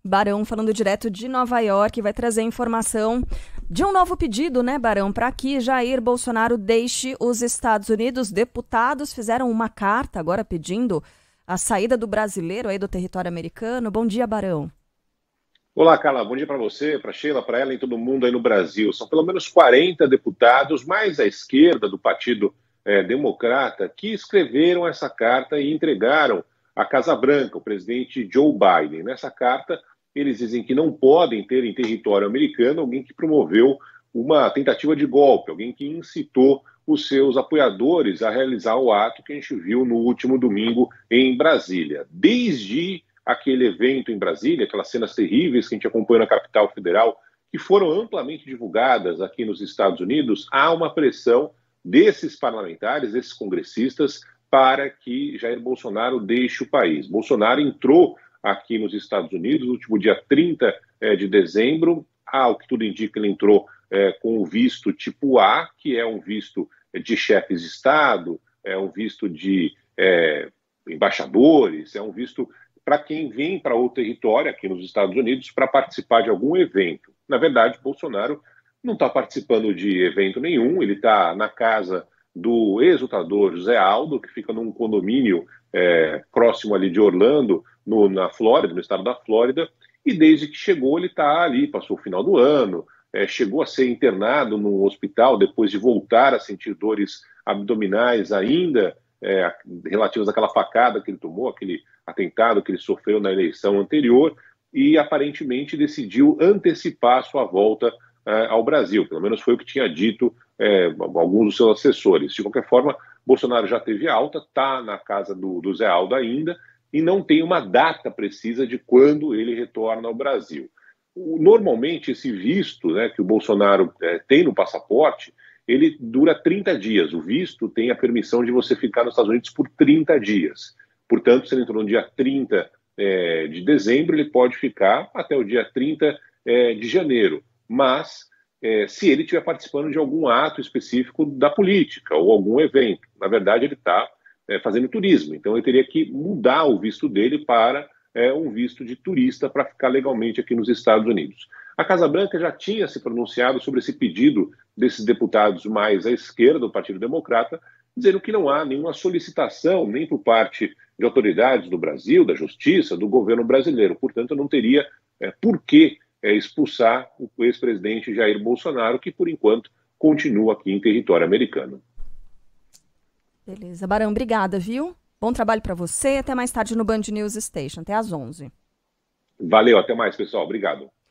Barão falando direto de Nova York, vai trazer informação de um novo pedido, né, Barão, para que Jair Bolsonaro deixe os Estados Unidos. Deputados fizeram uma carta agora pedindo a saída do brasileiro aí do território americano. Bom dia, Barão. Olá, Carla. Bom dia para você, para Sheila, para ela e todo mundo aí no Brasil. São pelo menos 40 deputados, mais à esquerda do Partido Democrata, que escreveram essa carta e entregaram à Casa Branca, o presidente Joe Biden. Nessa carta, eles dizem que não podem ter em território americano alguém que promoveu uma tentativa de golpe, alguém que incitou os seus apoiadores a realizar o ato que a gente viu no último domingo em Brasília. Desde aquele evento em Brasília, aquelas cenas terríveis que a gente acompanhou na capital federal, que foram amplamente divulgadas aqui nos Estados Unidos, há uma pressão desses parlamentares, desses congressistas, para que Jair Bolsonaro deixe o país. Bolsonaro entrou aqui nos Estados Unidos no último dia 30 de dezembro. Ao que tudo indica, ele entrou com o visto tipo A, que é um visto de chefes de Estado, é um visto de embaixadores, é um visto para quem vem para o território aqui nos Estados Unidos para participar de algum evento. Na verdade, Bolsonaro não está participando de evento nenhum, ele está na casa do ex-lutador José Aldo, que fica num condomínio próximo ali de Orlando, na Flórida, no estado da Flórida, e desde que chegou ele está ali, passou o final do ano, chegou a ser internado no hospital depois de voltar a sentir dores abdominais ainda relativas àquela facada que ele tomou, aquele atentado que ele sofreu na eleição anterior, e aparentemente decidiu antecipar sua volta ao Brasil. Pelo menos foi o que tinha dito alguns dos seus assessores. De qualquer forma, Bolsonaro já teve alta, está na casa do Zé Aldo ainda, e não tem uma data precisa de quando ele retorna ao Brasil. Normalmente, esse visto, né, que o Bolsonaro tem no passaporte, ele dura 30 dias. O visto tem a permissão de você ficar nos Estados Unidos por 30 dias. Portanto, se ele entrou no dia 30 de dezembro, ele pode ficar até o dia 30 de janeiro. Mas, se ele estiver participando de algum ato específico da política ou algum evento, na verdade, ele está fazendo turismo. Então, ele teria que mudar o visto dele para um visto de turista para ficar legalmente aqui nos Estados Unidos. A Casa Branca já tinha se pronunciado sobre esse pedido desses deputados mais à esquerda do Partido Democrata, dizendo que não há nenhuma solicitação nem por parte de autoridades do Brasil, da Justiça, do governo brasileiro. Portanto, não teria por que expulsar o ex-presidente Jair Bolsonaro, que, por enquanto, continua aqui em território americano. Beleza. Barão, obrigada, viu? Bom trabalho para você. Até mais tarde no Band News Station. Até às 11. Valeu, até mais, pessoal. Obrigado.